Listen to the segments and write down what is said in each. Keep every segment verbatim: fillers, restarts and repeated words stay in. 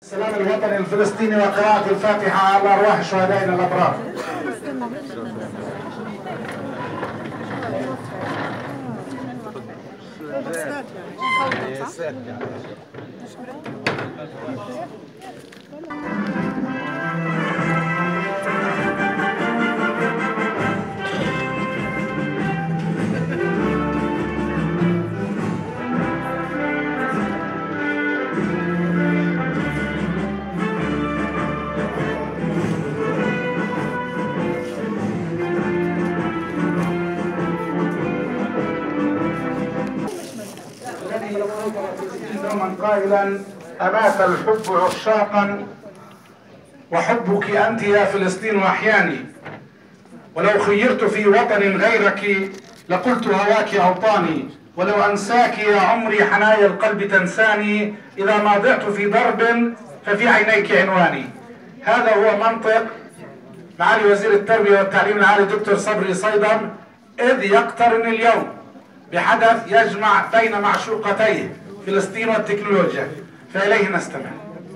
السلام الوطني الفلسطيني وقراءة الفاتحة على أرواح شهدائنا الأبرار. دوما قائلا: أمات الحب عشاقا وحبك أنت يا فلسطين أحياني، ولو خيرت في وطن غيرك لقلت هواك أوطاني، ولو أنساك يا عمري حنايا القلب تنساني، إذا ما ضعت في ضرب ففي عينيك عنواني. هذا هو منطق معالي وزير التربية والتعليم العالي دكتور صبري صيدم، إذ يقترن اليوم بحدث يجمع بين معشوقتيه فلسطين والتكنولوجيا، فإليه نستمع.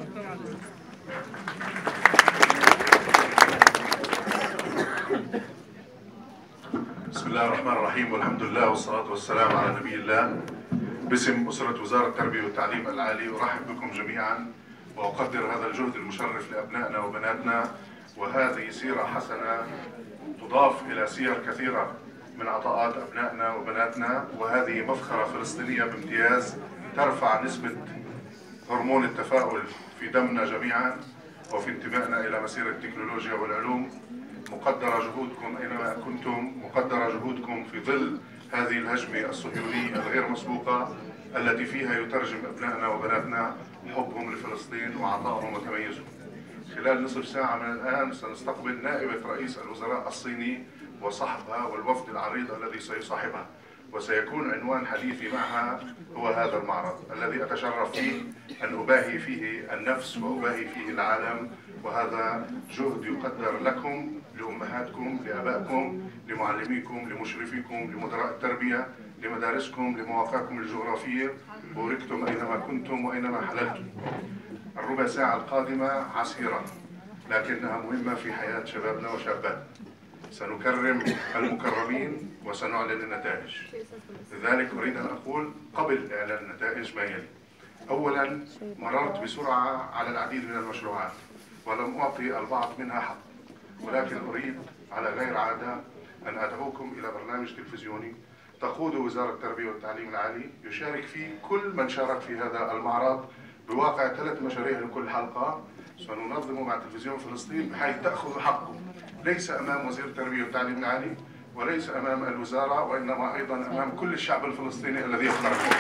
بسم الله الرحمن الرحيم، والحمد لله والصلاة والسلام على نبي الله. باسم أسرة وزارة التربية والتعليم العالي أرحب بكم جميعا، وأقدر هذا الجهد المشرف لأبنائنا وبناتنا، وهذه سيرة حسنة تضاف إلى سير كثيرة من عطاءات أبنائنا وبناتنا، وهذه مفخرة فلسطينية بامتياز ترفع نسبة هرمون التفاؤل في دمنا جميعا وفي انتمائنا إلى مسيرة التكنولوجيا والعلوم. مقدرة جهودكم أينما كنتم، مقدرة جهودكم في ظل هذه الهجمة الصهيونية الغير مسبوقة التي فيها يترجم أبنائنا وبناتنا حبهم لفلسطين وعطائهم وتميزهم. خلال نصف ساعة من الآن سنستقبل نائبة رئيس الوزراء الصيني وصحبها والوفد العريض الذي سيصاحبها، وسيكون عنوان حديثي معها هو هذا المعرض الذي أتشرف فيه أن أباهي فيه النفس وأباهي فيه العالم، وهذا جهد يقدر لكم، لأمهاتكم، لآبائكم، لمعلميكم، لمشرفيكم، لمدراء التربية، لمدارسكم، لمواقعكم الجغرافية، بوركتم أينما كنتم وأينما حللتم. الربع ساعة القادمة عسيرة لكنها مهمة في حياة شبابنا وشاباتنا. سنكرم المكرمين وسنعلن النتائج. لذلك أريد أن أقول قبل إعلان النتائج ما يلي: أولا، مررت بسرعة على العديد من المشروعات ولم أعطي البعض منها حق، ولكن أريد على غير عادة أن أدعوكم إلى برنامج تلفزيوني تقوده وزارة التربية والتعليم العالي، يشارك فيه كل من شارك في هذا المعرض بواقع ثلاث مشاريع لكل حلقة. سننظمه مع تلفزيون فلسطين بحيث تأخذ حقه، ليس أمام وزير التربية والتعليم العالي وليس أمام الوزارة، وإنما أيضا أمام كل الشعب الفلسطيني الذي يختاركم.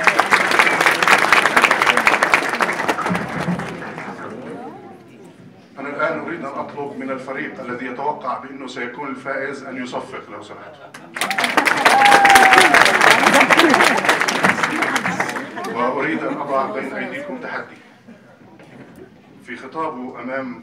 أنا الآن أريد أن أطلب من الفريق الذي يتوقع بأنه سيكون الفائز أن يصفق لو سمحتوا. وأريد أن أضع بين أيديكم تحدي. في خطابه أمام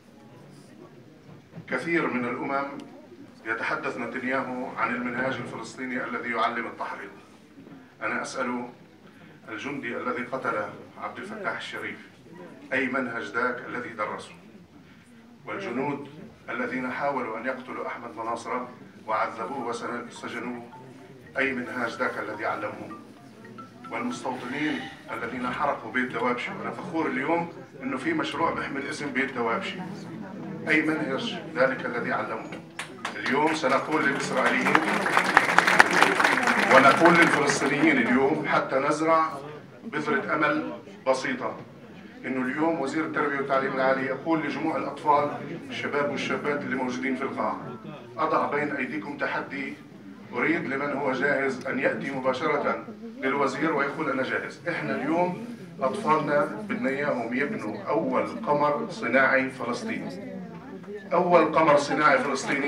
كثير من الأمم يتحدث نتنياهو عن المنهاج الفلسطيني الذي يعلم التحريض. أنا أسأل الجندي الذي قتل عبد الفتاح الشريف أي منهج ذاك الذي درسه؟ والجنود الذين حاولوا أن يقتلوا أحمد مناصرة وعذبوه وسجنوه أي منهاج ذاك الذي علموه؟ والمستوطنين الذين حرقوا بيت دوابشي، وأنا فخور اليوم إنه في مشروع بيحمل اسم بيت دوابشي، أي منهج ذلك الذي علموه؟ اليوم سنقول للإسرائيليين ونقول للفلسطينيين اليوم حتى نزرع بذرة أمل بسيطة، إنه اليوم وزير التربية والتعليم العالي يقول لجموع الأطفال الشباب والشابات اللي موجودين في القاعة: أضع بين أيديكم تحدي، أريد لمن هو جاهز أن يأتي مباشرة للوزير ويقول أنا جاهز. إحنا اليوم أطفالنا بدنا إياهم يبنوا أول قمر صناعي فلسطيني، أول قمر صناعي فلسطيني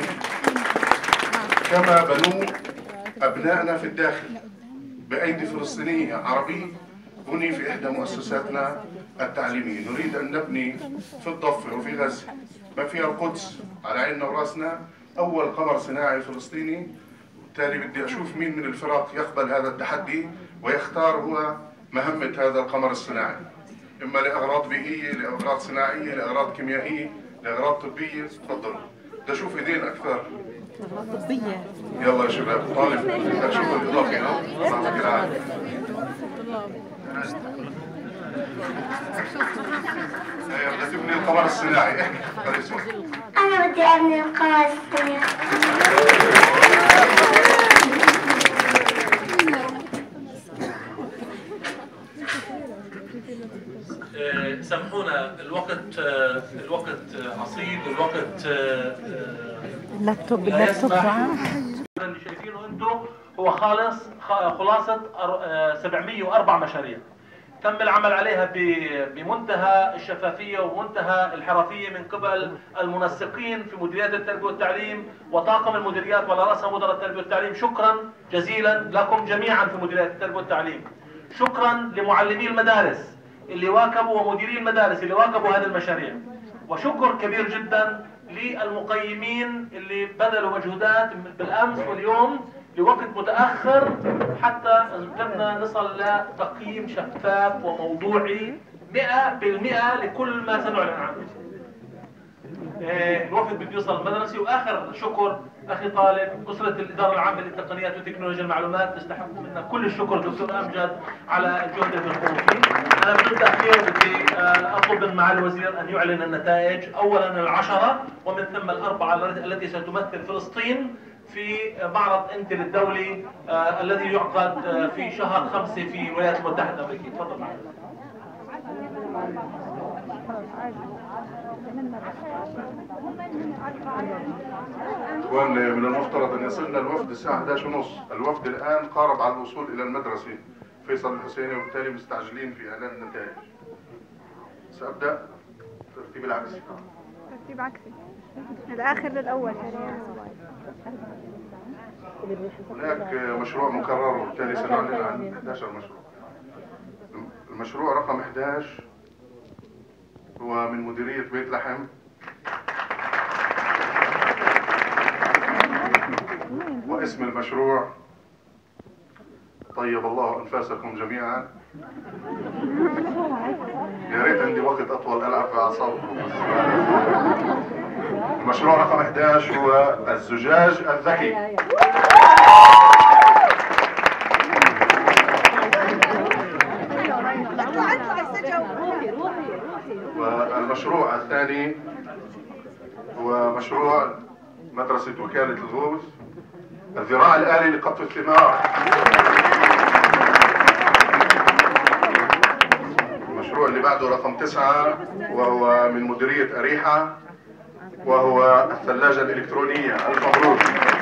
كما بنوا أبنائنا في الداخل بأيدي فلسطينية عربية بني في إحدى مؤسساتنا التعليمية. نريد أن نبني في الضفة وفي غزة ما فيها القدس على عيننا وراسنا أول قمر صناعي فلسطيني. بالتالي بدي أشوف مين من الفرق يقبل هذا التحدي ويختار هو مهمة هذا القمر الصناعي. إما لأغراض بيئية، لأغراض صناعية، لأغراض كيميائية، لأغراض طبية. تفضلوا. بدي أشوف إيدين أكثر. أغراض طبية. يلا يا شباب، طالب بدك شغل إضافي. ها؟ الله يعطيك العافية. هي بدها تبني القمر الصناعي. احكي خلي اسمك. أنا بدي أبني القمر الصناعي. سامحونا، الوقت الوقت عصيب، والوقت اللابتوب اللابتوب اللي شايفينه انتم هو خالص خلاصة سبعمئة وأربعة مشاريع تم العمل عليها بمنتهى الشفافية ومنتهى الحرفية من قبل المنسقين في مديريات التربية والتعليم وطاقم المديريات وعلى رأسها مدراء التربية والتعليم. شكرا جزيلا لكم جميعا في مديريات التربية والتعليم. شكرا لمعلمي المدارس اللي واكبوا ومديري المدارس اللي واكبوا هذه المشاريع. وشكر كبير جدا للمقيمين اللي بذلوا مجهودات بالأمس واليوم لوقت متأخر حتى قدرنا نصل لتقييم شفاف وموضوعي مئة بالمئة لكل ما سنعلن عنه. الوفد بده يوصل المدرسة. وآخر شكر أخي طالب، أسرة الإدارة العامة للتقنيات وتكنولوجيا المعلومات، تستحق منا كل الشكر دكتور أمجد على الجهد اللي بيقوموا فيه. أنا بدون تأخير بدي أطلب من معالي الوزير أن يعلن النتائج، أولا العشرة ومن ثم الأربعة التي ستمثل فلسطين في معرض انتل الدولي آه الذي يعقد آه في شهر خمسة في الولايات المتحدة الأمريكية. تفضل معي. اخوان، من المفترض ان يصلنا الوفد الساعه إحدى عشر وثلاثين. الوفد الان قارب على الوصول الى المدرسه فيصل الحسيني، وبالتالي مستعجلين في اعلان النتائج. سابدا ترتيب العكسي. ترتيب عكسي الاخر للاول. هناك مشروع مكرر وبالتالي سنعلن عن إحدى عشر مشروع. المشروع رقم إحدى عشر هو من مديرية بيت لحم، واسم المشروع طيب الله أنفاسكم جميعا. يا ريت عندي وقت أطول ألعب في أعصابكم. المشروع رقم إحدى عشر هو الزجاج الذكي. والمشروع الثاني هو مشروع مدرسة وكالة الغوث، الذراع الآلي لقطف الثمار. المشروع اللي بعده رقم تسعة وهو من مديرية أريحة، وهو الثلاجة الإلكترونية. ألف مبروك.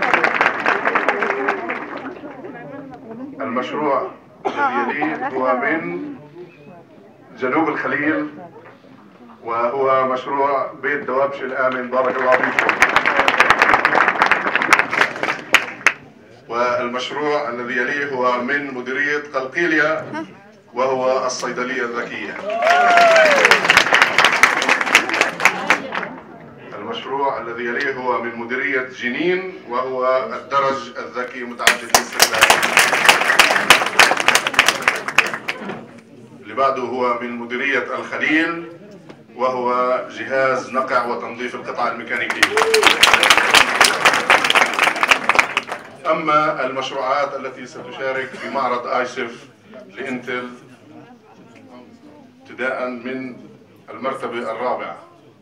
المشروع الذي يليه هو من جنوب الخليل، وهو مشروع بيت دوابش الآمن. بارك الله فيكم. والمشروع الذي يليه هو من مديرية قلقيلية، وهو الصيدلية الذكية. المشروع الذي يليه هو من مديرية جنين، وهو الدرج الذكي متعدد الاستخدام. اللي بعده هو من مديرية الخليل، وهو جهاز نقع وتنظيف القطع الميكانيكية. أما المشروعات التي ستشارك في معرض آيسف لإنتل ابتداء من المرتبة الرابعة،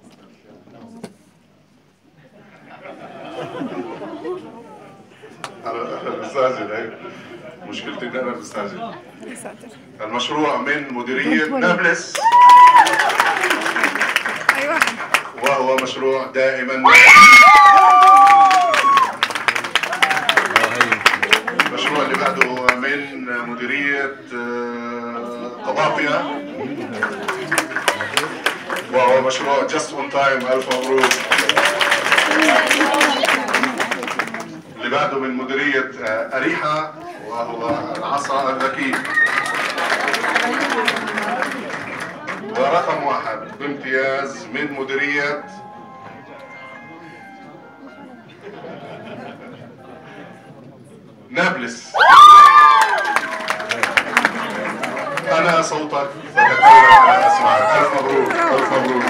أنا بستعجل، مشكلتي إن أنا بستعجل. المشروع من مديرية نابلس، وهو مشروع دائما. المشروع اللي بعده هو من مديرية قباطية، وهو مشروع جاست اون تايم. ألف مبروك. اللي بعده من مديرية أريحة، وهو العصا الذكي. ورقم واحد بامتياز من مديرية نابلس. أنا صوتك فتكلم أنا أسمعك. ألف مبروك ألف مبروك.